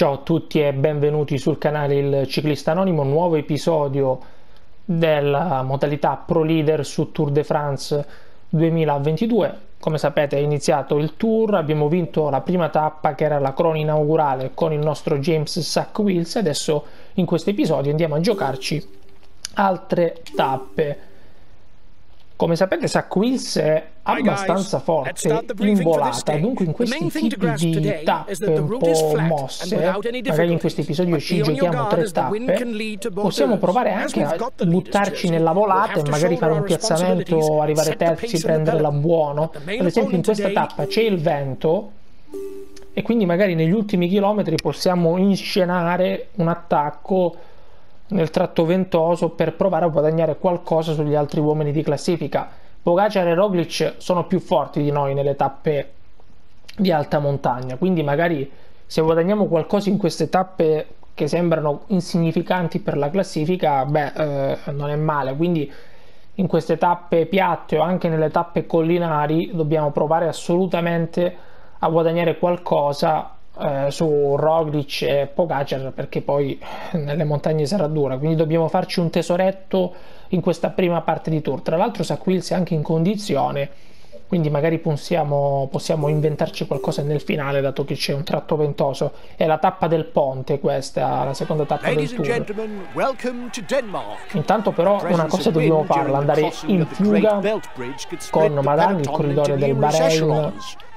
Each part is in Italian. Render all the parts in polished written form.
Ciao a tutti e benvenuti sul canale Il Ciclista Anonimo, nuovo episodio della modalità Pro Leader su Tour de France 2022. Come sapete è iniziato il Tour, abbiamo vinto la prima tappa che era la crona inaugurale con il nostro James Zak Wills e adesso in questo episodio andiamo a giocarci altre tappe. Come sapete Zak Wills è abbastanza forte in volata, dunque in questi tipi di tappe un po' mosse, magari in questo episodio ci giochiamo 3 tappe, possiamo provare anche a buttarci nella volata e magari fare un piazzamento, arrivare terzi, prenderla buono. Ad esempio in questa tappa c'è il vento e quindi magari negli ultimi chilometri possiamo inscenare un attacco nel tratto ventoso per provare a guadagnare qualcosa sugli altri uomini di classifica. Pogacar e Roglic sono più forti di noi nelle tappe di alta montagna, quindi magari se guadagniamo qualcosa in queste tappe che sembrano insignificanti per la classifica, non è male. Quindi in queste tappe piatte o anche nelle tappe collinari dobbiamo provare assolutamente a guadagnare qualcosa su Roglic e Pogacar, perché poi nelle montagne sarà dura, quindi dobbiamo farci un tesoretto in questa prima parte di Tour. Tra l'altro Zak Wills è anche in condizione, quindi magari possiamo inventarci qualcosa nel finale, dato che c'è un tratto ventoso. È la tappa del ponte questa, la seconda tappa del Tour. Intanto però una cosa dobbiamo farla, andare in fuga con Madane, il corridore del Bahrain.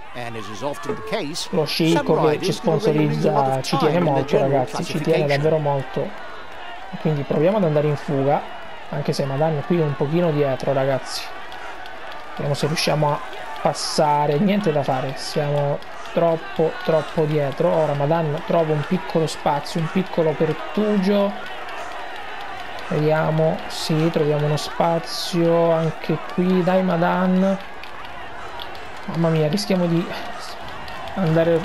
Lo sceicco che ci sponsorizza ci tiene molto, ragazzi, ci tiene davvero molto, quindi proviamo ad andare in fuga, anche se Madane qui è un pochino dietro, ragazzi. Vediamo se riusciamo a passare. Niente da fare, siamo troppo dietro. Ora Madane trova un piccolo spazio, un piccolo pertugio, vediamo, sì, troviamo uno spazio anche qui. Dai Madane, mamma mia, rischiamo di andare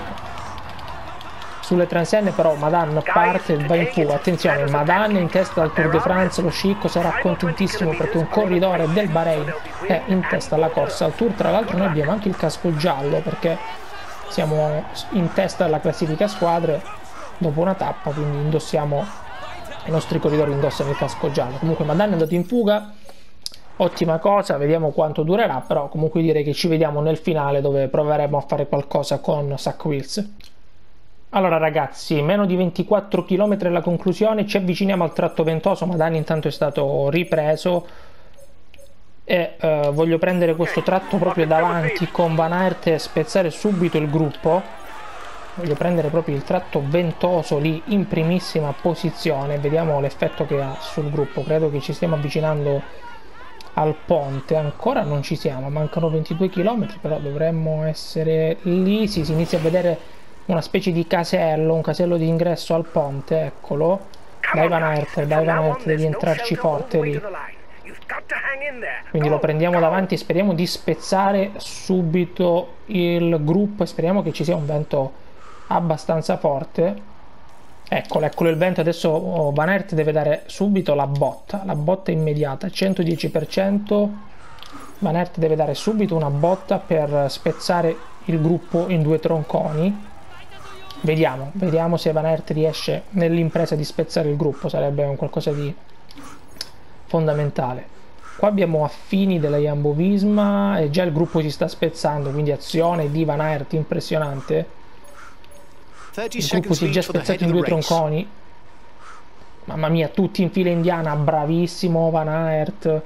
sulle transenne, però Madane parte e va in fuga. Attenzione, Madane in testa al Tour de France, lo scicco sarà contentissimo perché un corridore del Bahrain è in testa alla corsa al Tour. Tra l'altro noi abbiamo anche il casco giallo perché siamo in testa alla classifica squadre dopo una tappa, quindi indossiamo, i nostri corridori indossano il casco giallo. Comunque Madane è andato in fuga, ottima cosa, vediamo quanto durerà, però comunque direi che ci vediamo nel finale dove proveremo a fare qualcosa con Zak Wills. Allora ragazzi, meno di 24 km alla conclusione, ci avviciniamo al tratto ventoso. Madane intanto è stato ripreso e voglio prendere questo tratto proprio davanti con Van Aert e spezzare subito il gruppo. Voglio prendere proprio il tratto ventoso lì in primissima posizione, vediamo l'effetto che ha sul gruppo. Credo che ci stiamo avvicinando al ponte, ancora non ci siamo, mancano 22 km, però dovremmo essere lì. Sì, si inizia a vedere una specie di casello, un casello di ingresso al ponte, eccolo. Dai Van Aert, devi entrarci forte lì. Quindi lo prendiamo davanti e speriamo di spezzare subito il gruppo e speriamo che ci sia un vento abbastanza forte. Eccolo il vento. Adesso Van Aert deve dare subito la botta immediata, 110%. Van Aert deve dare subito una botta per spezzare il gruppo in 2 tronconi. Vediamo se Van Aert riesce nell'impresa di spezzare il gruppo, sarebbe un qualcosa di fondamentale. Qua abbiamo Affini della Jumbo Visma e già il gruppo si sta spezzando, quindi azione di Van Aert impressionante. Il gruppo si è già spezzato in 2 tronconi. Mamma mia, tutti in fila indiana. Bravissimo Van Aert.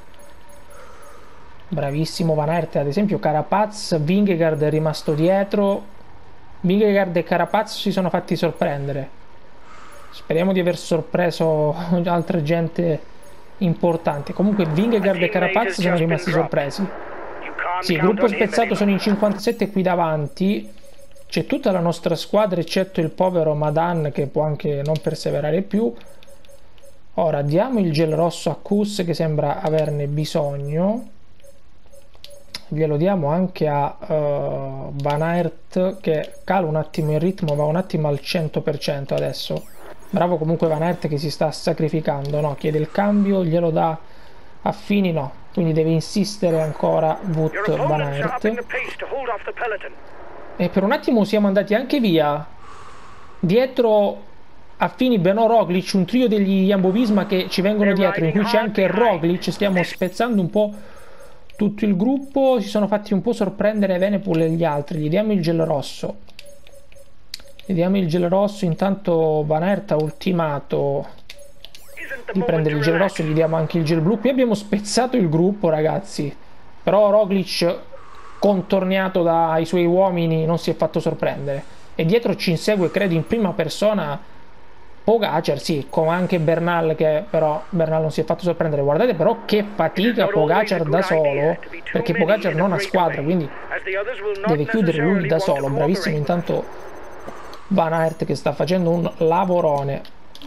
Ad esempio Carapaz, Vingegaard è rimasto dietro. Vingegaard e Carapaz si sono fatti sorprendere. Speriamo di aver sorpreso altra gente importante. Comunque Vingegaard e Carapaz sono rimasti sorpresi. Sì, il gruppo spezzato, sono in 57 qui davanti. C'è tutta la nostra squadra eccetto il povero Madane che può anche non perseverare più. Ora diamo il gel rosso a Kuss che sembra averne bisogno. Glielo diamo anche a Van Aert che cala un attimo il ritmo, va un attimo al 100% adesso. Bravo comunque Van Aert che si sta sacrificando, no? Chiede il cambio, glielo dà a Fini, no. Quindi deve insistere ancora Wout Van Aert. E per un attimo siamo andati anche via. Dietro Affini, Benoit, Roglic, un trio degli Jumbo-Visma che ci vengono dietro, in cui c'è anche Roglic. Stiamo spezzando un po' tutto il gruppo. Si sono fatti un po' sorprendere Evenepoel e gli altri. Gli diamo il gel rosso. Gli diamo il gel rosso. Intanto Van Aert ha ultimato di prendere il gel rosso. Gli diamo anche il gel blu. Qui abbiamo spezzato il gruppo, ragazzi. Però Roglic, contorniato dai suoi uomini, non si è fatto sorprendere. E dietro ci insegue, credo, in prima persona Pogacar, sì, come anche Bernal, che però Bernal non si è fatto sorprendere. Guardate però che fatica Pogacar da solo, perché Pogacar non ha squadra, quindi deve chiudere lui da solo. Bravissimo intanto Van Aert, che sta facendo un lavorone.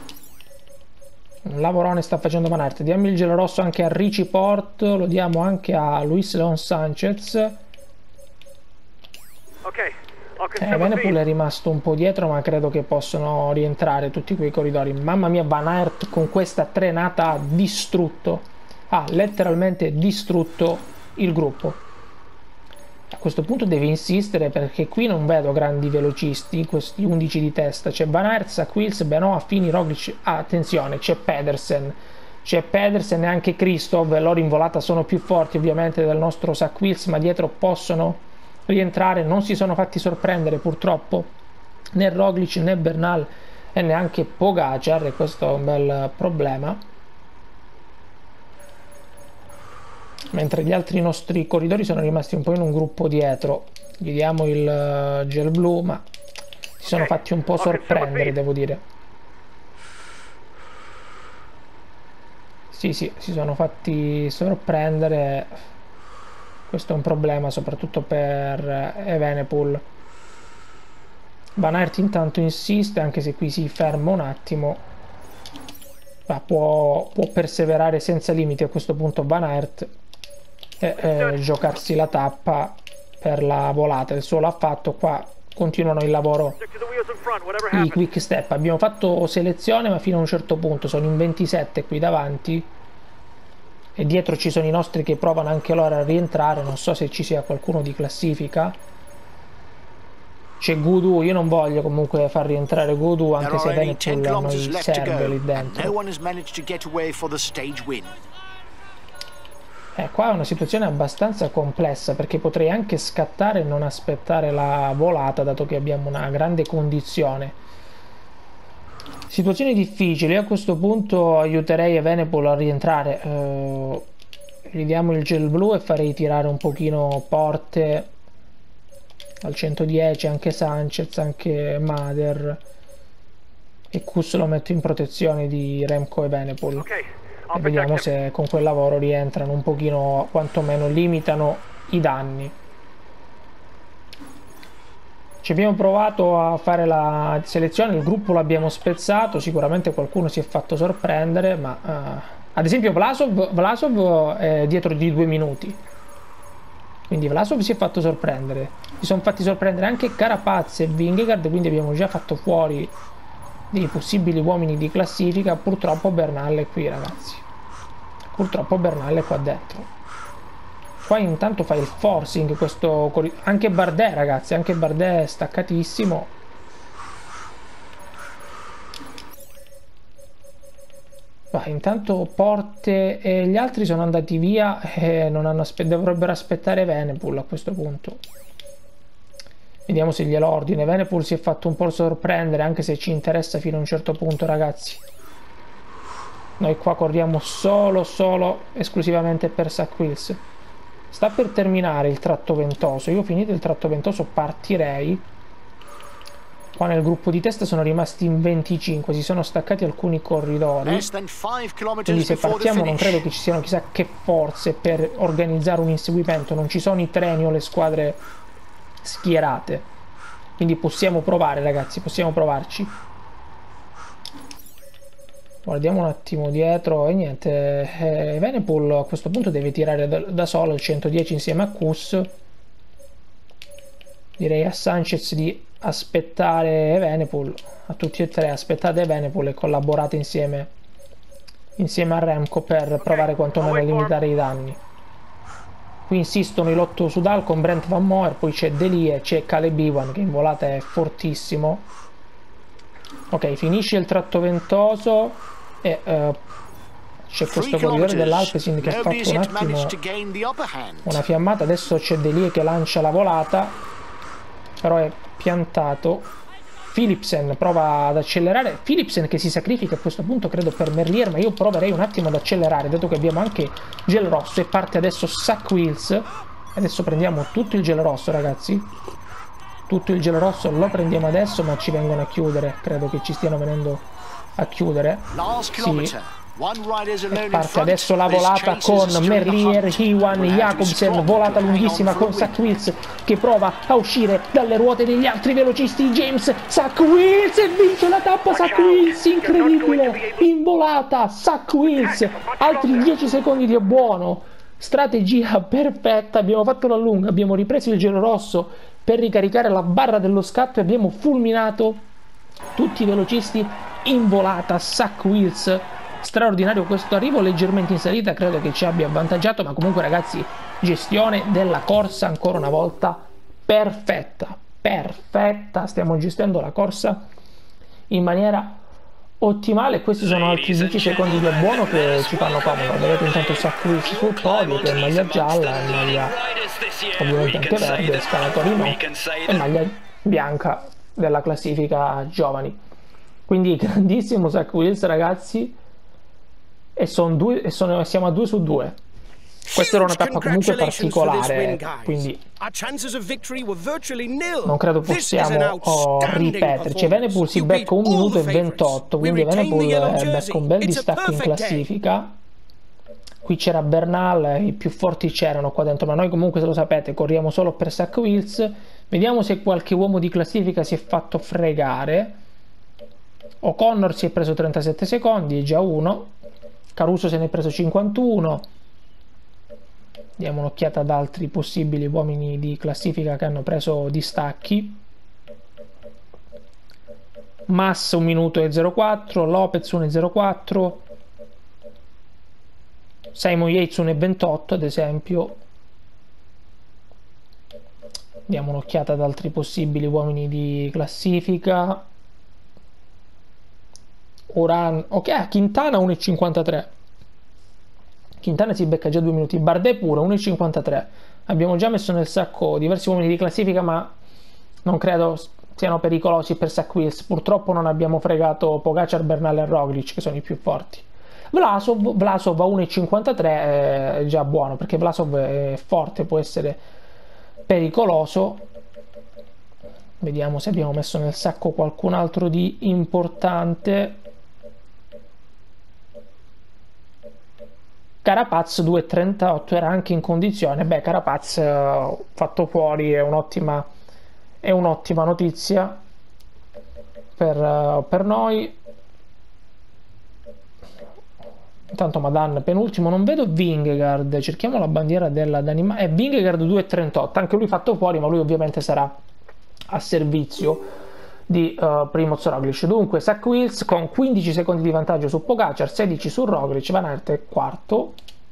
Un lavorone sta facendo Van Aert. Diamo il gelo rosso anche a Richie Porte, lo diamo anche a Luis Leon Sanchez. Evenepoel è rimasto un po' dietro, ma credo che possono rientrare tutti quei corridori. Mamma mia, Van Aert con questa trenata ha distrutto, ha letteralmente distrutto il gruppo. A questo punto deve insistere, perché qui non vedo grandi velocisti, questi 11 di testa. C'è Van Aert, Saquils, Benoit, Affini, Roglic. Attenzione, c'è Pedersen e anche Kristoff. Loro in volata sono più forti ovviamente del nostro Saquils, ma dietro possono rientrare. Non si sono fatti sorprendere purtroppo né Roglic né Bernal e neanche Pogacar, e questo è un bel problema. Mentre gli altri nostri corridori sono rimasti un po' in un gruppo dietro. Gli diamo il gel blu, ma si sono fatti un po' sorprendere, devo dire. Sì, si sono fatti sorprendere. Questo è un problema soprattutto per Evenepoel. Van Aert intanto insiste, anche se qui si ferma un attimo. Ma può perseverare senza limiti a questo punto Van Aert e giocarsi la tappa per la volata. Il suo l'ha fatto. Qua continuano il lavoro i quick step. Abbiamo fatto selezione, ma fino a un certo punto. Sono in 27 qui davanti e dietro ci sono i nostri che provano anche loro a rientrare. Non so se ci sia qualcuno di classifica. C'è Gudù. Io non voglio comunque far rientrare Gudù, anche se Evenepoel a noi serve lì dentro. Qua è una situazione abbastanza complessa, perché potrei anche scattare e non aspettare la volata, dato che abbiamo una grande condizione. Situazione difficile. Io a questo punto aiuterei Evenepoel a rientrare. Gli diamo il gel blu e farei tirare un pochino Porte al 110, anche Sanchez, anche Mader, e Kuss lo metto in protezione di Remco e Evenepoel. E vediamo se con quel lavoro rientrano un pochino, quantomeno limitano i danni. Ci abbiamo provato a fare la selezione, il gruppo l'abbiamo spezzato, sicuramente qualcuno si è fatto sorprendere, ma ad esempio Vlasov è dietro di 2 minuti, quindi Vlasov si è fatto sorprendere. Si sono fatti sorprendere anche Carapaz e Vingegaard, quindi abbiamo già fatto fuori dei possibili uomini di classifica. Purtroppo Bernal è qui, ragazzi. Purtroppo Bernal è qua dentro. Qua intanto fa il forcing questo. Anche Bardet, ragazzi, anche Bardet è staccatissimo. Intanto Porte e gli altri sono andati via e non hanno dovrebbero aspettare Evenepoel a questo punto. Vediamo se glielo ordina. Evenepoel si è fatto un po' sorprendere, anche se ci interessa fino a un certo punto, ragazzi. Noi qua corriamo solo esclusivamente per Saquils. Sta per terminare il tratto ventoso. Io, finito il tratto ventoso, partirei. Qua nel gruppo di testa sono rimasti in 25, si sono staccati alcuni corridori, quindi se partiamo non credo che ci siano chissà che forze per organizzare un inseguimento. Non ci sono i treni o le squadre schierate, quindi possiamo provare, ragazzi, possiamo provarci. Guardiamo un attimo dietro e niente. Evenepoel a questo punto deve tirare da solo il 110 insieme a Kuss. Direi a Sanchez di aspettare Evenepoel, a tutti e tre aspettate Evenepoel e collaborate insieme a Remco per provare quantomeno a limitare i danni. Qui insistono i Lotto Sudal con Brent Van Moer, poi c'è Delie, c'è Caleb Ewan che in volata è fortissimo. Ok, finisce il tratto ventoso e c'è questo corridore dell'Alpecin che ha fatto un attimo una fiammata. Adesso c'è Delie che lancia la volata, però è piantato. Philipsen prova ad accelerare, Philipsen che si sacrifica a questo punto credo per Merlier, ma io proverei un attimo ad accelerare dato che abbiamo anche gel rosso e parte adesso Zack Wills. Adesso prendiamo tutto il gel rosso, ragazzi, tutto il gel rosso lo prendiamo adesso, ma ci vengono a chiudere, credo che ci stiano venendo a chiudere. Sì. E parte adesso la volata con Merlier, Iwan, Jacobsen, volata lunghissima con Zack Wills che prova a uscire dalle ruote degli altri velocisti. James, Zack Wills e vince la tappa. Zack Wills, incredibile, in volata Zack Wills, altri 10 secondi di buono, strategia perfetta. Abbiamo fatto la lunga, abbiamo ripreso il gelo rosso per ricaricare la barra dello scatto e abbiamo fulminato tutti i velocisti in volata. Zack Wills, straordinario questo arrivo leggermente in salita, credo che ci abbia avvantaggiato, ma comunque ragazzi, gestione della corsa ancora una volta perfetta, stiamo gestendo la corsa in maniera ottimale. Questi sono altri 10 secondi di buono che ci fanno comodo. Vedete intanto Zack Wills sul podio, che è maglia gialla, e maglia ovviamente anche verde, scalatori no, e maglia bianca della classifica giovani. Quindi grandissimo Zack Wills, ragazzi, e siamo a 2 su 2. Questa era una tappa comunque particolare, quindi non credo possiamo ripeterci. Evenepoel si becca 1 minuto e 28, quindi Evenepoel becca un bel distacco in classifica. Qui c'era Bernal, i più forti c'erano qua dentro, ma noi comunque, se lo sapete, corriamo solo per Zack Wills. Vediamo se qualche uomo di classifica si è fatto fregare. O'Connor si è preso 37 secondi, già uno. Caruso se ne è preso 51. Diamo un'occhiata ad altri possibili uomini di classifica che hanno preso distacchi. Mas 1 minuto e 04, Lopez 1 e 04, Simon Yates 1 e 28 ad esempio. Diamo un'occhiata ad altri possibili uomini di classifica. Oran, ok, Quintana 1 e 53. Quintana si becca già 2 minuti, Bardet pure 1,53. Abbiamo già messo nel sacco diversi uomini di classifica, ma non credo siano pericolosi per Zack Wills. Purtroppo non abbiamo fregato Pogacar, Bernal e Roglic, che sono i più forti. Vlasov a 1,53 è già buono, perché Vlasov è forte, può essere pericoloso. Vediamo se abbiamo messo nel sacco qualcun altro di importante. Carapaz 2,38 era anche in condizione. Beh, Carapaz fatto fuori è un'ottima notizia per noi. Intanto Madan penultimo, non vedo Vingegaard, cerchiamo la bandiera della Danimarca. Vingegaard 2,38, anche lui fatto fuori, ma lui ovviamente sarà a servizio di Primoz Roglic. Dunque Zack Wills con 15 secondi di vantaggio su Pogacar, 16 su Roglic, Van Aert è quarto.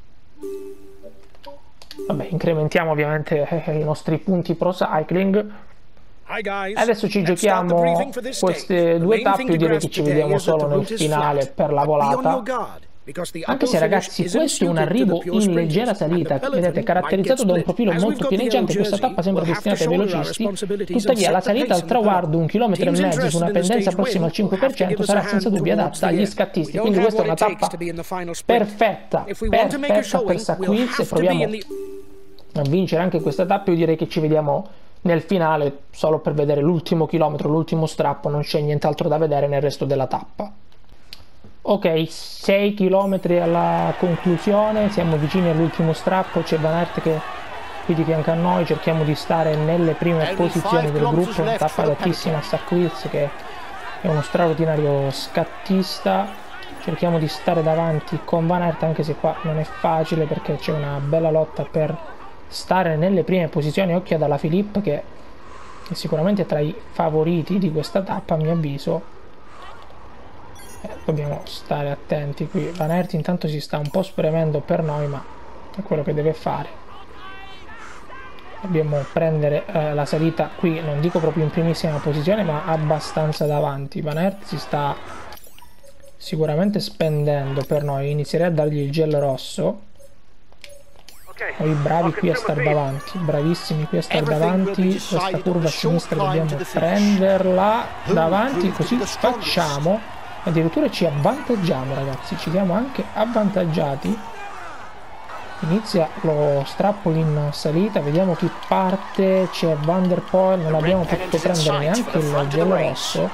Vabbè, incrementiamo ovviamente i nostri punti pro cycling. Adesso ci giochiamo queste 2 tappe. Io direi che ci vediamo solo nel finale per la volata. Anche se ragazzi, questo è un arrivo in leggera salita, vedete, caratterizzato da un profilo molto pianeggiante. Questa tappa sembra destinata ai velocisti, tuttavia la salita al traguardo, 1,5 km su una pendenza prossima al 5%, sarà senza dubbio adatta agli scattisti. Quindi questa è una tappa perfetta per Zack Wills, e proviamo a vincere anche questa tappa. Io direi che ci vediamo nel finale solo per vedere l'ultimo chilometro, l'ultimo strappo, non c'è nient'altro da vedere nel resto della tappa. Ok, 6 km alla conclusione, siamo vicini all'ultimo strappo, c'è Van Aert che è qui di fianco a noi, cerchiamo di stare nelle prime posizioni del gruppo. Una tappa adattissima a Zack Wills, che è uno straordinario scattista. Cerchiamo di stare davanti con Van Aert, anche se qua non è facile perché c'è una bella lotta per stare nelle prime posizioni. Occhio ad Alaphilippe che è sicuramente tra i favoriti di questa tappa, a mio avviso. Dobbiamo stare attenti qui. Van Aert intanto si sta un po' spremendo per noi, ma è quello che deve fare. dobbiamo prendere la salita qui, non dico proprio in primissima posizione, ma abbastanza davanti. Van Aert si sta sicuramente spendendo per noi. Inizierei a dargli il gel rosso. Noi bravi qui a star davanti, bravissimi qui a star davanti. Questa curva a sinistra dobbiamo prenderla davanti, così facciamo. Addirittura ci avvantaggiamo, ragazzi, ci siamo anche avvantaggiati. Inizia lo strappo in salita, vediamo chi parte. C'è Van der Poel, non abbiamo potuto prendere neanche il gel rosso.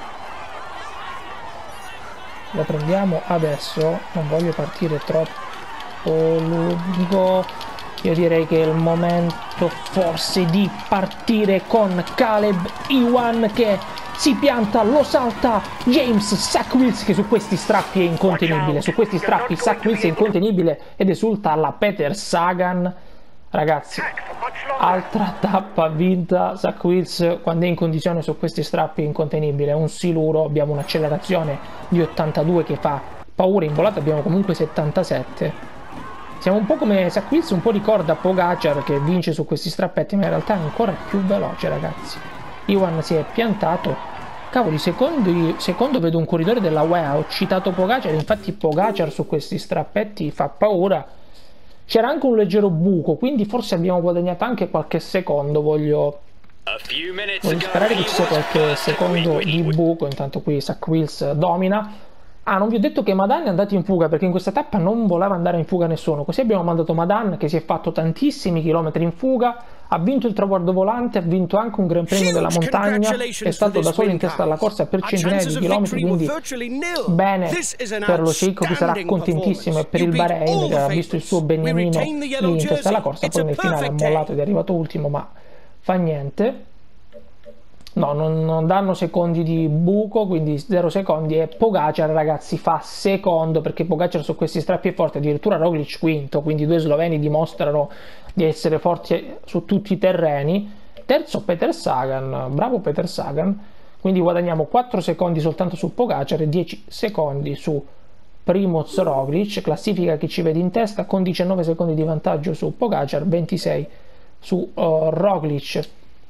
Lo prendiamo adesso, non voglio partire troppo lungo. Io direi che è il momento forse di partire con Caleb Ewan che si pianta, lo salta James Sack-Wills, che su questi strappi è incontenibile. Su questi strappi Sack-Wills è incontenibile ed esulta alla Peter Sagan. Ragazzi, altra tappa vinta. Sack-Wills quando è in condizione su questi strappi è incontenibile, è un siluro. Abbiamo un'accelerazione di 82 che fa paura, in volata abbiamo comunque 77. Siamo un po' come Sack-Wills, un po' ricorda Pogacar che vince su questi strappetti, ma in realtà è ancora più veloce, ragazzi. Ewan si è piantato. Cavoli, secondo vedo un corridore della UEA, ho citato Pogacar, infatti Pogacar su questi strappetti fa paura. C'era anche un leggero buco, quindi forse abbiamo guadagnato anche qualche secondo. Voglio sperare che ci sia qualche secondo di buco. Intanto qui Sack-Wills domina. Ah, non vi ho detto che Madan è andato in fuga, perché in questa tappa non voleva andare in fuga nessuno. Così abbiamo mandato Madan, che si è fatto tantissimi chilometri in fuga, ha vinto il traguardo volante, ha vinto anche un Gran Premio della montagna, è stato da solo in testa alla corsa per centinaia di chilometri, quindi bene per lo cieco, che sarà contentissimo, e per il Bahrain, che ha visto il suo beniamino lì in testa alla corsa. Poi nel finale ha mollato ed è arrivato ultimo, ma fa niente. No, non danno secondi di buco, quindi 0 secondi. E Pogacar, ragazzi, fa secondo, perché Pogacar su questi strappi è forte. Addirittura Roglic quinto, quindi i due sloveni dimostrano di essere forti su tutti i terreni. Terzo Peter Sagan, bravo Peter Sagan. Quindi guadagniamo 4 secondi soltanto su Pogacar e 10 secondi su Primoz Roglic. Classifica che ci vede in testa con 19 secondi di vantaggio su Pogacar, 26 su Roglic.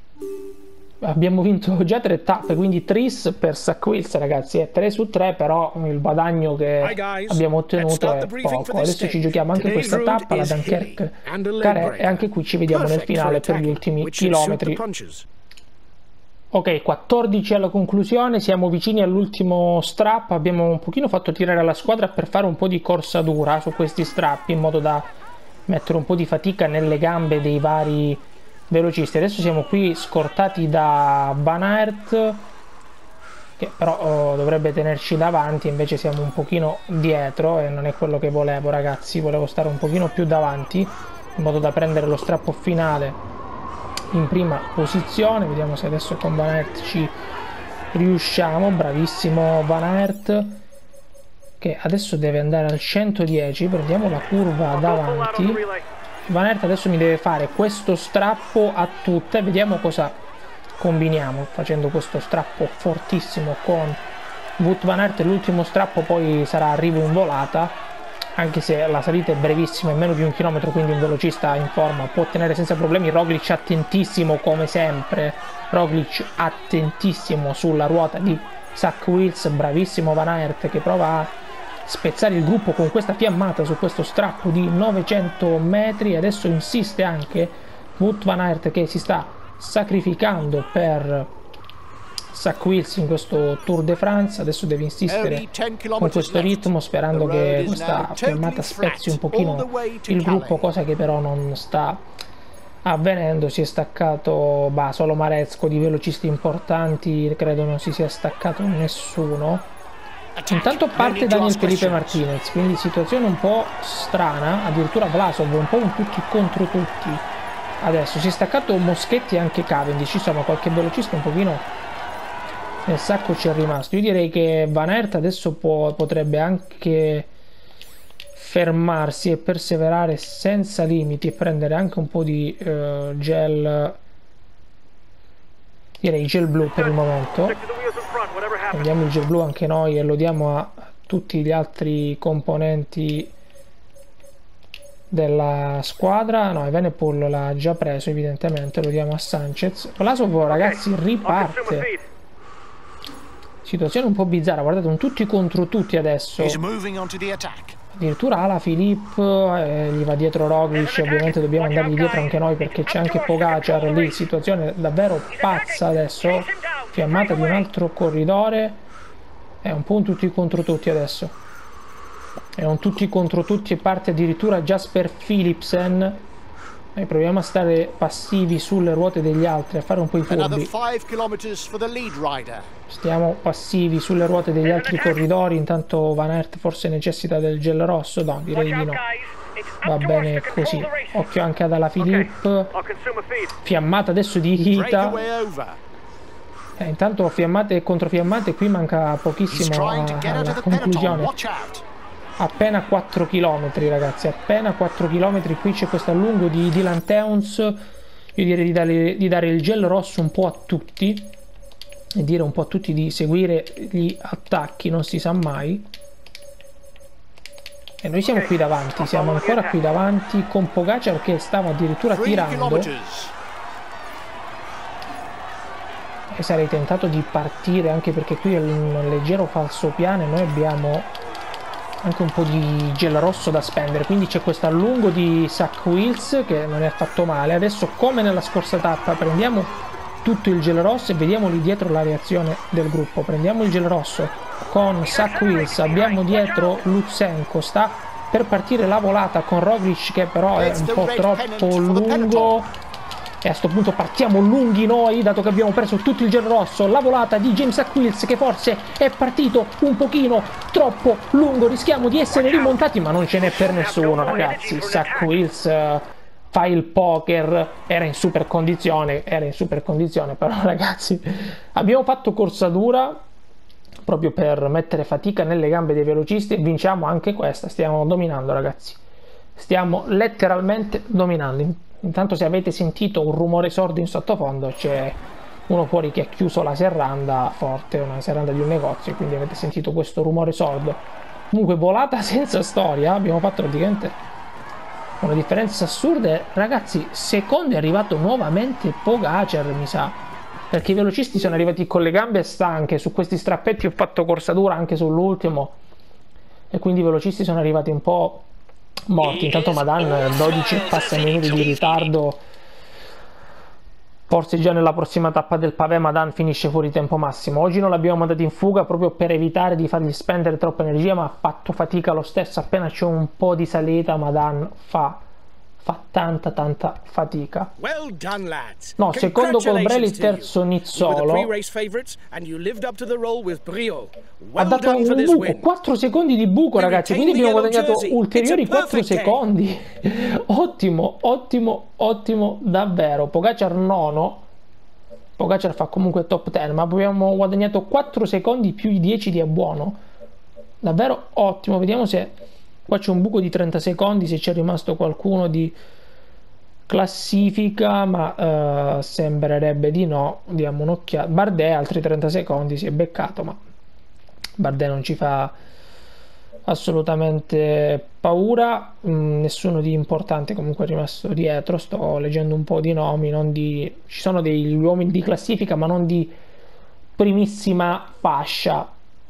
Abbiamo vinto già 3 tappe, quindi tris per Sack-Wills, ragazzi, è 3 su 3, però il guadagno che abbiamo ottenuto è poco. Adesso ci giochiamo anche questa tappa, la Dunkerque-Carré, e anche qui ci vediamo nel finale per gli ultimi chilometri. Ok, 14 alla conclusione, siamo vicini all'ultimo strap. Abbiamo un pochino fatto tirare la squadra per fare un po' di corsa dura su questi strappi, in modo da mettere un po' di fatica nelle gambe dei vari velocisti. Adesso siamo qui scortati da Van Aert, che però dovrebbe tenerci davanti, invece siamo un pochino dietro e non è quello che volevo, ragazzi. Volevo stare un pochino più davanti in modo da prendere lo strappo finale in prima posizione. Vediamo se adesso con Van Aert ci riusciamo. Bravissimo Van Aert, che adesso deve andare al 110. Prendiamo la curva davanti. Van Aert adesso mi deve fare questo strappo a tutte, vediamo cosa combiniamo facendo questo strappo fortissimo con Wout van Aert. L'ultimo strappo poi sarà arrivo in volata, anche se la salita è brevissima, è meno di 1 chilometro, quindi un velocista in forma può tenere senza problemi. Roglic attentissimo come sempre, Roglic attentissimo sulla ruota di Sack-Wills. Bravissimo Van Aert, che prova a spezzare il gruppo con questa fiammata su questo strappo di 900 metri. Adesso insiste anche Wout van Aert, che si sta sacrificando per Sack-Wills in questo Tour de France. Adesso deve insistere con questo ritmo, sperando che questa fiammata spezzi un pochino il gruppo, cosa che però non sta avvenendo. Si è staccato solo Marezco. Di velocisti importanti credo non si sia staccato nessuno. Intanto parte Daniel Felipe Martinez, quindi situazione un po' strana. Addirittura Vlasov un po' un tutti contro tutti. Adesso si è staccato Moschetti e anche Cavendish, insomma qualche velocista un pochino nel sacco ci è rimasto. Io direi che Van Aert adesso potrebbe anche fermarsi e perseverare senza limiti e prendere anche un po' di gel, direi gel blu per il momento. Prendiamo il gel blu anche noi e lo diamo a tutti gli altri componenti della squadra. No, Evenepoel l'ha già preso evidentemente, lo diamo a Sanchez. Vlasov, ragazzi, riparte. Situazione un po' bizzarra, guardate, sono tutti contro tutti adesso. Addirittura Ala Filippo, gli va dietro Roglic, ovviamente dobbiamo andargli dietro anche noi perché c'è anche Pogacar lì, situazione davvero pazza adesso, fiammata di un altro corridore, è un po' un tutti contro tutti adesso, è un tutti contro tutti e parte addirittura Jasper Philipsen. Noi proviamo a stare passivi sulle ruote degli altri, a fare un po' i furbi. Stiamo passivi sulle ruote degli altri corridori, intanto Van Aert forse necessita del gel rosso, no, direi di no. Va bene così. Occhio anche ad Alaphilippe. Fiammata adesso di Hita. Intanto fiammate e controfiammate, qui manca pochissimo alla conclusione. Appena 4 km ragazzi, appena 4 km, qui c'è questo allungo di Dylan Teuns. Io direi di dare il gel rosso un po' a tutti e dire un po' a tutti di seguire gli attacchi, non si sa mai. E noi siamo qui davanti, siamo ancora qui davanti con Pogacar che stava addirittura tirando. E sarei tentato di partire anche perché qui è un leggero falsopiano e noi abbiamo anche un po' di gel rosso da spendere, quindi c'è questo allungo di Zach Wils che non è affatto male. Adesso, come nella scorsa tappa, prendiamo tutto il gel rosso e vediamo lì dietro la reazione del gruppo. Prendiamo il gel rosso con Zach Wils, abbiamo dietro Lutsenko, sta per partire la volata con Roglic che però è un po' troppo lungo. E a sto punto partiamo lunghi noi, dato che abbiamo preso tutto il gel rosso. La volata di James Aquils che forse è partito un pochino troppo lungo. Rischiamo di essere rimontati, ma non ce n'è per nessuno, ragazzi. Aquils fa il poker, era in super condizione, però ragazzi abbiamo fatto corsa dura proprio per mettere fatica nelle gambe dei velocisti e vinciamo anche questa. Stiamo dominando, ragazzi. Stiamo letteralmente dominando. Intanto, se avete sentito un rumore sordo in sottofondo, c'è uno fuori che ha chiuso la serranda forte, una serranda di un negozio, quindi avete sentito questo rumore sordo. Comunque, volata senza storia, abbiamo fatto praticamente una differenza assurda. Ragazzi, secondo è arrivato nuovamente Pogacar, mi sa, perché i velocisti sono arrivati con le gambe stanche. Su questi strappetti ho fatto corsa dura anche sull'ultimo e quindi i velocisti sono arrivati un po' morti. Intanto Madan 12 passa minuti di ritardo, forse già nella prossima tappa del pavé Madan finisce fuori tempo massimo. Oggi non l'abbiamo mandato in fuga proprio per evitare di fargli spendere troppa energia, ma ha fatto fatica lo stesso. Appena c'è un po' di salita Madan fa tanta fatica. No, secondo Colbrelli, terzo Nizzolo. Ha dato un buco, 4 secondi di buco, ragazzi, quindi abbiamo guadagnato ulteriori 4 secondi. Ottimo davvero. Pogacar nono. Pogacar fa comunque top 10, ma abbiamo guadagnato 4 secondi più i 10 di abbuono. Davvero ottimo. Vediamo se qua c'è un buco di 30 secondi, se c'è rimasto qualcuno di classifica, ma sembrerebbe di no. Diamo un'occhiata. Bardet altri 30 secondi si è beccato, ma Bardet non ci fa assolutamente paura. Nessuno di importante comunque è rimasto dietro. Sto leggendo un po' di nomi, ci sono degli uomini di classifica ma non di primissima fascia.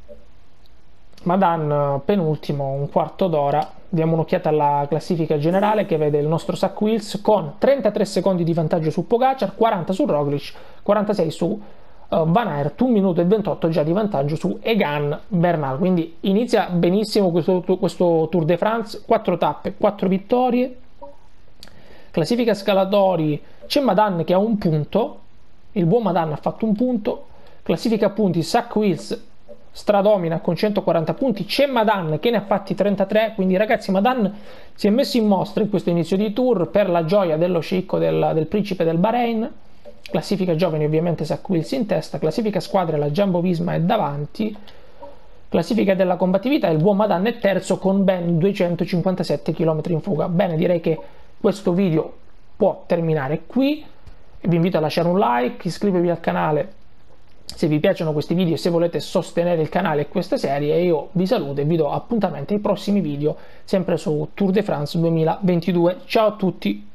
Madan penultimo, un quarto d'ora. Diamo un'occhiata alla classifica generale che vede il nostro Zach Wils con 33 secondi di vantaggio su Pogacar, 40 su Roglic, 46 su Van Aert, 1 minuto e 28 già di vantaggio su Egan Bernal. Quindi inizia benissimo questo Tour de France, 4 tappe, 4 vittorie. Classifica scalatori, c'è Madan che ha un punto, il buon Madan ha fatto un punto. Classifica punti, Zach Wils stradomina con 140 punti, c'è Madan che ne ha fatti 33, quindi ragazzi Madan si è messo in mostra in questo inizio di tour per la gioia dello sceicco del principe del Bahrain. Classifica giovani ovviamente Zach Wils in testa, classifica squadre la Jumbo Visma è davanti, classifica della combattività il buon Madan è terzo con ben 257 km in fuga. Bene, direi che questo video può terminare qui e vi invito a lasciare un like, iscrivervi al canale se vi piacciono questi video e se volete sostenere il canale e questa serie. Io vi saluto e vi do appuntamento ai prossimi video sempre su Tour de France 2022. Ciao a tutti!